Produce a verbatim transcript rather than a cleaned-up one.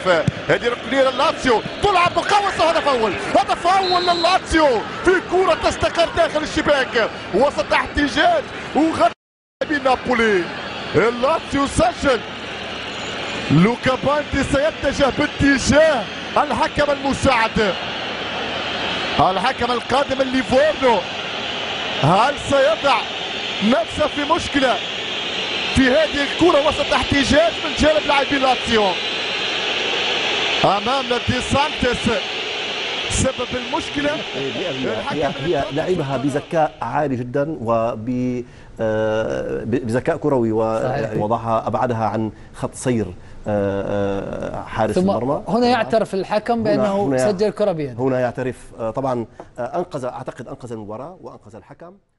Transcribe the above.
الهدف. هذه ركنيه للاتسيو تلعب مقوسه، هدف اول، هدف اول للاتسيو في كره تستقر داخل الشباك وسط احتجاج وغلب نابولي. اللاتسيو سجل، لوكا بانتي سيتجه باتجاه الحكم المساعد، الحكم القادم ليفورنو. هل سيضع نفسه في مشكله في هذه الكره وسط احتجاج من جانب لاعبي لاتسيو امام دي سانتيس؟ سبب المشكله هي هي لعبها بذكاء عالي جدا وبذكاء كروي، ووضعها ابعدها عن خط سير حارس المرمى. هنا يعترف الحكم بانه سجل كره بيد. هنا يعترف طبعا، انقذ اعتقد انقذ المباراه وانقذ الحكم.